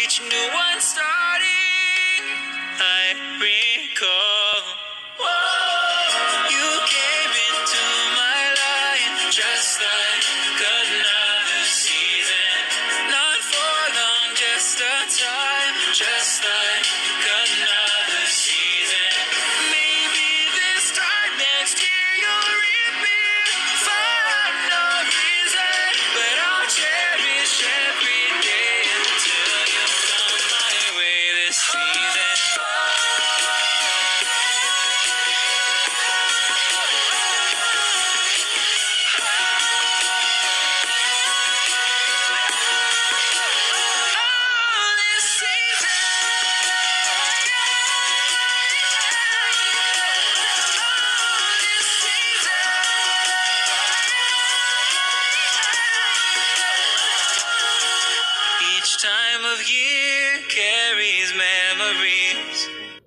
each new one starting, I recall. You came into my life just like another season. Not for long, just a time, just like another season. Maybe this time next year you'll reappear for no reason, but I'll cherish every day until you come my way this season. Each time of year carries memories